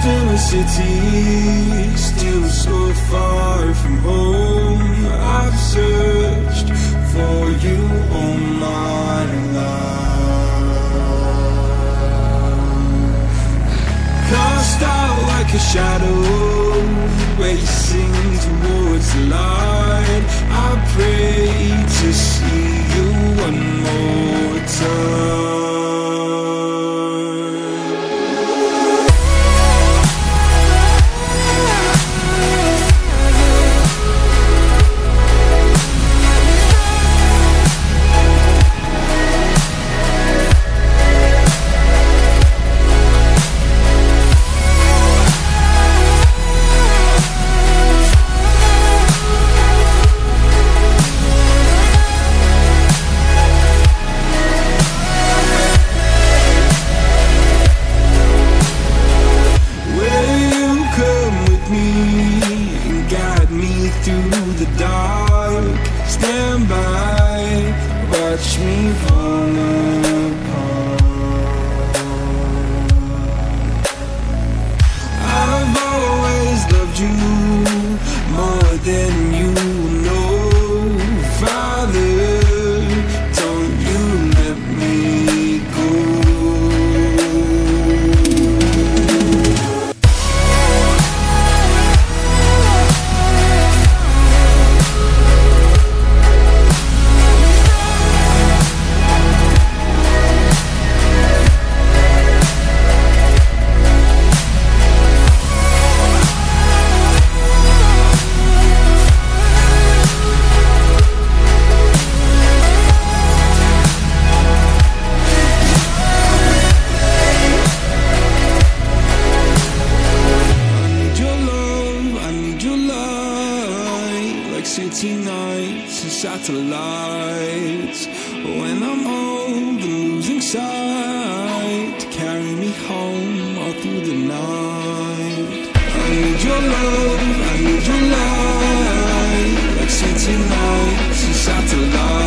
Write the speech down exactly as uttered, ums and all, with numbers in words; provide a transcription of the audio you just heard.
in a city, still so far from home. I've searched for you all my life. Cast out like a shadow, racing towards the light. I pray to see you one more time. Through the dark, stand by, watch me fall apart. I've always loved you more than you know. Father, don't you let me go. City nights and satellites. When I'm old and losing sight, carry me home all through the night. I need your love, I need your light. Like city nights and satellites.